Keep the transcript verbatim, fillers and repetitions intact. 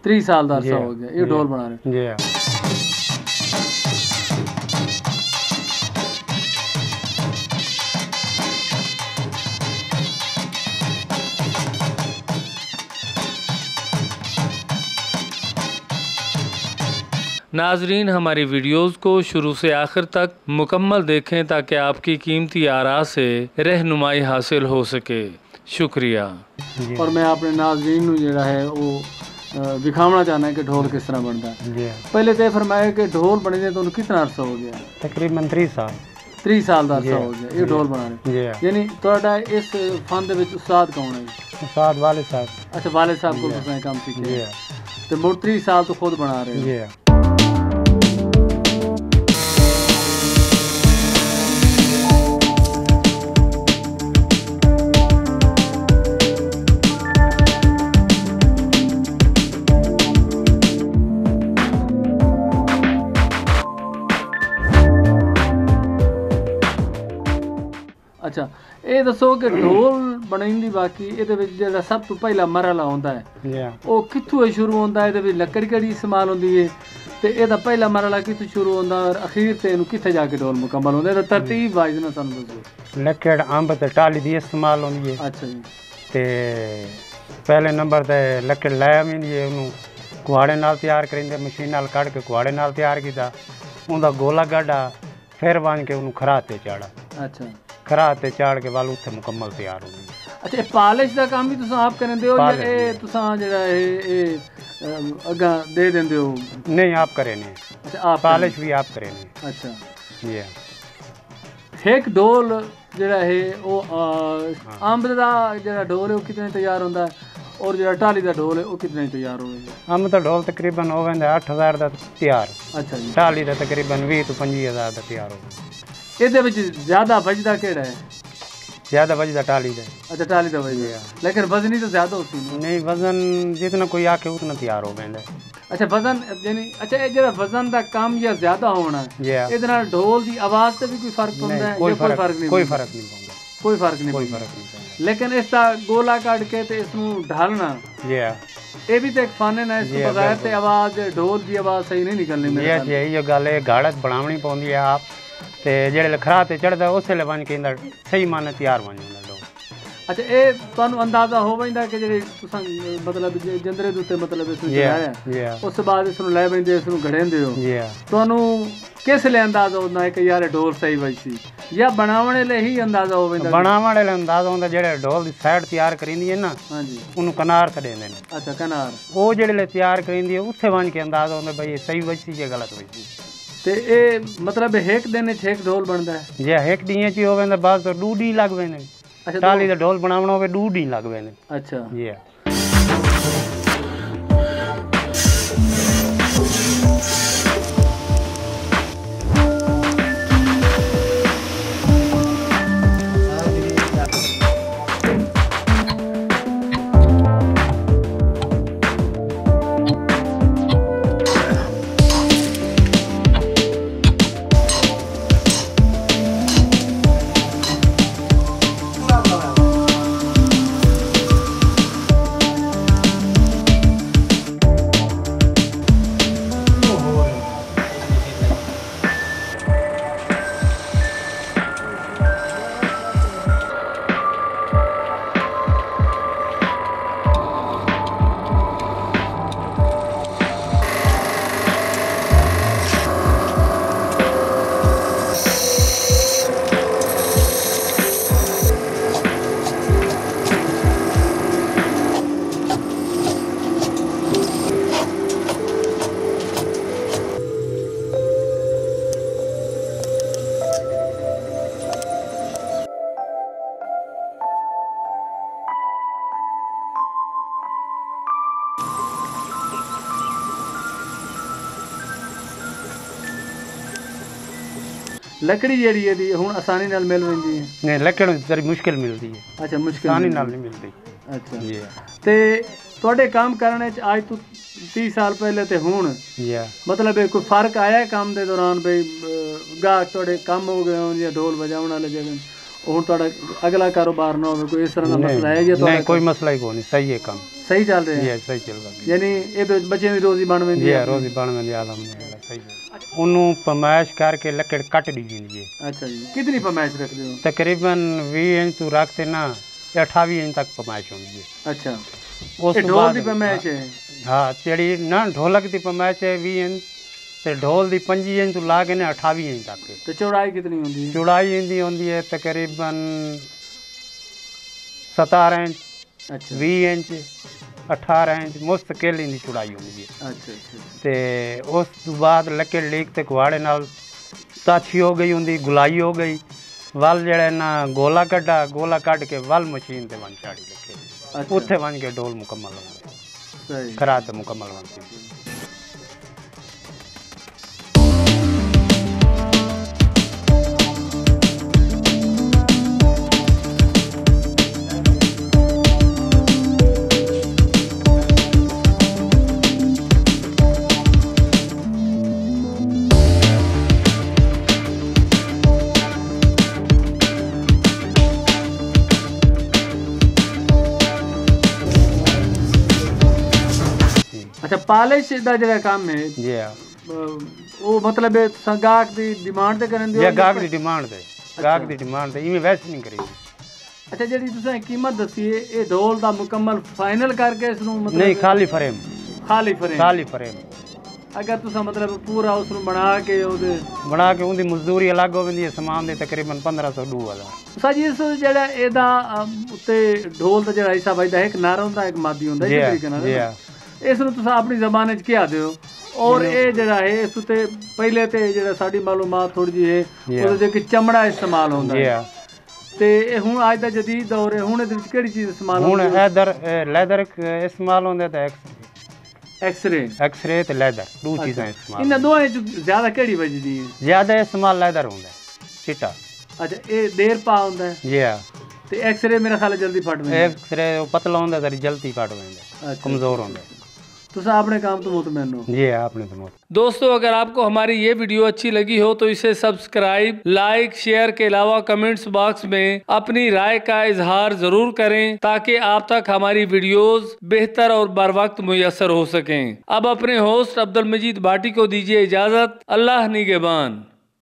तीस साल का अरसा हो गया ये ढोल बना रहे? जी हाँ। नाजरीन, हमारी वीडियोस को शुरू से आखिर तक मुकम्मल देखें ताकि आपकी कीमती आरा से रहनुमाई हासिल हो सके। शुक्रिया। और मैं अपने नाजरीन जरा है वो दिखाना चाहना है कि ढोल किस तरह बनता है। पहले तो फरमाया कि ढोल बने तो कितना अरसा हो गया? तकरीबन तीस साल तीस साल का अरसा हो गया ये ढोल बनाने। यानी थोड़ा इस फन दे विच उस्ताद कौन है? उस्ताद वालिद साहब। अच्छा, वालिद साहब को तुसें काम सीखे तो मुड़ तीस साल तो खुद बना रहे हो? अच्छा, ये दसो कि ढोल बनाई बाकी ये सब तो पहला मरहला होता है वो कितों शुरू होता है? ये लकड़ी कड़ी इस्तेमाल होती है तो यदा पहला मरहला कितों शुरू होता और अखीर से कितने जाके ढोल मुकम्मल होता है? तरतीब वाइज ना सानू दसो। लकड़ अंब ते टाली दी इस्तेमाल होती है। अच्छा जी। ते पहले नंबर ते लकड़ लै आंदी है उन्होंने कुहाड़े नाल तैयार करेंगे, मशीन नाल कढ़ के कुहाड़े नाल तैयार किया, उनका गोला गाढ़ा फिर बन के उन्होंने खरा ते चाड़ा। अच्छा, खरा ते चाड़ के वाल उत्थे मुकम्मल तैयार हो गई। अच्छा, पालिश का काम भी तुम आप करेंदे हो या ए तुसा जेड़ा ए अगा दे देंदे हो? नहीं, आप करे ने। अच्छा, आप पालिश भी आप करे ने। अच्छा, ये एक ढोल जेड़ा है वो अंब दा जेड़ा ढोल है वो कितने तैयार होता है और जेड़ा टाली दा ढोल है वो कितने तैयार होगा? अंब दा ढोल तकरीबन हो वेंदा अठ हज़ार दा तैयार। अच्छा जी। टाली दा तकरीबन बीस तो पच्चीस हज़ार दा तैयार हो। ਇਹਦੇ ਵਿੱਚ ਜ਼ਿਆਦਾ ਵੱਜਦਾ ਕਿਹੜਾ ਹੈ? ज़्यादा वजदा टाली दा। अच्छा, टाली दा वजदा, लेकिन वजनी तो ज़्यादा होती है। नहीं, वजन जितना कोई आके उतना तैयार हो वेंदा। अच्छा, वजन यानी अच्छा ये जेड़ा वजन दा कम या ज़्यादा होना ਇਹਦੇ ਨਾਲ ढोल ਦੀ आवाज़ ਤੇ ਵੀ ਕੋਈ ਫਰਕ ਹੁੰਦਾ ਹੈ? कोई फर्क नहीं, कोई फर्क नहीं पौंदा। कोई फर्क नहीं, कोई फर्क नहीं पौंदा। लेकिन इसका गोला काट के ते इसਨੂੰ ढालना ये भी तो एक फन है ना, इस बगैर ते आवाज़ ढोल की आवाज़ सही नहीं निकलनी। मेरे यस, यही जो गल है गाड़त बनावनी पौंदी है आप ते जेड़े खरा ते चढ़दा उस वेले बन के इंदा सही माने तैयार बन जांदा ढोल। अच्छा, ये तुहानू अंदाजा हो वैंदा कि जेड़े तुसां मतलब जंदरे दे उत्ते मतलब इसनु चढ़ाया उस बाद इसनु लै वैंदे इसनु घड़ेंदे हो, तुहानू किस ले अंदाजा होंदा है कि यार ढोल सही वजसी या बनावणे ले ही अंदाजा हो वैंदा? बनावणे ले अंदाजा होंदा जेड़े ढोल दी साइड तैयार करिंदी है ना। हां जी। उन्नु कनार कडेंदे ने। अच्छा, कनार ओ जेड़े ले तैयार करिंदी है उत्थे बन के अंदाजा होंदा भाई सही वजसी या गलत वजसी। ते ए मतलब एक दिन च एक ढोल बनदा है? जे एक दिन च हो वेंदा बाद तो दो डी लग वेंदे। अच्छा, टाली दा ढोल बनावणो होवे दो डी लग वेंदे। अच्छा जी। लकड़ी जेड़ी है हुण आसानी नाल मिल वेंदी है? नहीं, लकड़ जरी मुश्किल मिलती है। अच्छा, मुश्किल आसानी नाल नहीं मिलती। अच्छा जी। ते ਤੁਹਾਡੇ काम करने च आज तो तीस साल पहले ते हुण मतलब कोई फर्क आया है काम दे दौरान? भाई गाह थोड़े कम हो गए हो या ढोल बजाने वाले जगह हुण थोड़ा अगला कारोबार ना हो कोई इस तरह का मसला है? या नहीं, कोई मसला ही कोई नहीं, सही है काम। सही चल रहे जी हैं सही चल रहा है यानी ये बच्चे की रोजी बन वेंदी जी है रोजी बन वेंदी अल्हम्दुलिल्लाह सही है ਉਹਨੂੰ ਪਮਾਇਸ਼ ਕਰਕੇ ਲੱਕੜ ਕੱਟ ਦੀ ਜਾਂਦੀ ਹੈ अच्छा जी कितनी फरमाइश रखते हो तकरीबन बीस इंच तो रखते ना अठावी इंच तक पमाइश होती है अच्छा उस ये तो ढोल बाद दी फरमाइश है हाँ ਜਿਹੜੀ ना ढोलक की पमाइश है बीस इंच ਤੇ ढोल ਦੀ पंजी इंच तो ला के ने अठावी इंच तक तो चौड़ाई कितनी होती है चौड़ाई इंदी होती है तकरीबन सतारह इंच अच्छा बीस इंच अठारह इंच मुस्तकिल इंदी चौड़ाई होती है अच्छा अच्छा ਤੇ ਉਸ ਤੋਂ ਬਾਅਦ ਲੱਕੜ ਲੀਕ ਤੇ ਕੁਹਾੜੇ ਨਾਲ ਤਾਛੀ ਹੋ ਗਈ ਹੁੰਦੀ ਗੁਲਾਈ ਹੋ ਗਈ ਵੱਲ ਜਿਹੜਾ ਨਾ ਗੋਲਾ ਕੱਢਾ ਗੋਲਾ ਕੱਢ ਕੇ ਵੱਲ ਮਸ਼ੀਨ ਤੇ ਵੰਨ ਚਾੜੀ ਲੱਗੇ अच्छा ਉੱਥੇ ਵੰਨ ਕੇ ਢੋਲ ਮੁਕੰਮਲ ਹੁੰਦਾ सही ਖਰਾ ਤੇ ਮੁਕੰਮਲ ਹੁੰਦੀ अच्छा पालिश ਦਾ ਜਿਹੜਾ ਕੰਮ ਹੈ ਜੀ ਆ ਅਹ ਉਹ ਮਤਲਬ ਇਹ ਤੁਸੀਂ ਗਾਹਕ ਦੀ ਡਿਮਾਂਡ ਤੇ ਕਰਨ ਦਿਓ ਇਹ ਗਾਹਕ ਦੀ ਡਿਮਾਂਡ ਤੇ ਗਾਹਕ ਦੀ ਡਿਮਾਂਡ ਤੇ ਇਵੇਂ ਵੈਸੇ ਨਹੀਂ ਕਰੀ ਅੱਛਾ ਜਿਹੜੀ ਤੁਸੀਂ ਕੀਮਤ ਦੱਸੀ ਹੈ ਇਹ ਢੋਲ ਦਾ ਮੁਕੰਮਲ ਫਾਈਨਲ ਕਰਕੇ ਇਸ ਨੂੰ ਮਤਲਬ ਨਹੀਂ ਖਾਲੀ ਫਰੇਮ ਖਾਲੀ ਫਰੇਮ ਖਾਲੀ ਫਰੇਮ ਅਗਰ ਤੁਸੀਂ ਮਤਲਬ ਪੂਰਾ ਉਸ ਨੂੰ ਬਣਾ ਕੇ ਉਹਦੇ ਬਣਾ ਕੇ ਉਹਦੀ ਮਜ਼ਦੂਰੀ ਅਲੱਗ ਹੋ ਜਾਂਦੀ ਹੈ ਸਮਾਨ ਦੇ ਤਕਰੀਬਨ ਪੰਦਰਾਂ ਸੌ ਦੋ ਹਜ਼ਾਰ ਸਾਜੀ ਇਸ ਜਿਹੜਾ ਇਹਦਾ ਅਮ, ਉੱਤੇ ਢੋਲ ਦਾ ਜਿਹੜਾ ਹਿੱਸਾ ਵੱਜਦਾ ਹੈ ਇੱਕ ਨਰ ਹੁੰਦਾ ਇੱਕ ਮਾਦੀ ਹੁੰਦਾ ਜੀ ਇਸ ਆ, ਤਰੀਕੇ ਨਾਲ ਜੀ ਹੈ ਆ। ਨਾ? ਇਸ ਨੂੰ ਤੁਸੀਂ ਆਪਣੀ ਜ਼ਬਾਨ ਵਿੱਚ ਕਿਹਾ ਦਿਓ ਔਰ ਇਹ ਜਿਹੜਾ ਹੈ ਇਸ ਉਤੇ ਪਹਿਲੇ ਤੇ ਜਿਹੜਾ ਸਾਡੀ ਮਾਲੂਮਾਤ ਥੋੜੀ ਜਿਹੀ ਹੈ ਜੀ ਆ। ਉਹਦੇ ਵਿੱਚ ਚਮੜਾ ਇਸਤੇਮਾਲ ਹੁੰਦਾ ਜੀ ਹੈ ਆ ਤੇ ਇਹ ਹੁਣ ਅੱਜ ਦਾ ਜਦੀਦ ਦੌਰ ਹੈ ਹੁਣ ਇਹਦੇ ਵਿੱਚ ਕਿਹੜੀ ਚੀਜ਼ ਇਸਤੇਮਾਲ ਹੁਣ ਹੁੰਦੀ ਹੈ ਇਧਰ ਲੈਦਰ ਇਸਤੇਮਾਲ ਹੁੰਦਾ ਤਾਂ ਐਕਸ-ਰੇ ਐਕਸ-ਰੇ ਤੇ ਲੈਦਰ ਦੋ ਚੀਜ਼ਾਂ ਇਸਤੇਮਾਲ ਇਹਨਾਂ ਦੋਹਾਂ ਵਿੱਚ ਜ਼ਿਆਦਾ ਕਿਹੜੀ ਵੱਜਦੀ ਹੈ ਜ਼ਿਆਦਾ ਇਸਤੇਮਾਲ ਲੈਦਰ ਹੁੰਦਾ ਚਿੱਟਾ ਅੱਛਾ ਇਹ ਦੇਰ ਪਾ ਹੁੰਦਾ ਹੈ ਜੀ ਆ ਤੇ ਐਕਸ-ਰੇ ਮੇਰਾ ਖਿਆਲ ਹੈ ਜਲਦੀ ਫਟ ਜਾਂਦਾ ਹੈ ਐਕਸ-ਰੇ ਉਹ ਪਤਲਾ ਹੁੰਦਾ ਤਾਂ ਜਲਦੀ ਫਟ ਜਾਂਦਾ अच्छा, कमजोर होंगे ਤੁਸੀਂ ਆਪਣੇ ਕੰਮ ਤੋਂ ਮੁਤਮਿਨ ਹੋ जी आपने तो दोस्तों अगर आपको हमारी ये वीडियो अच्छी लगी हो तो इसे सब्सक्राइब लाइक शेयर के अलावा कमेंट्स बॉक्स में अपनी राय का इजहार जरूर करें ताकि आप तक हमारी वीडियोस बेहतर और बर वक्त मुयसर हो सकें। अब अपने होस्ट अब्दुल मजीद भाटी को दीजिए इजाजत। अल्लाह निगहबान।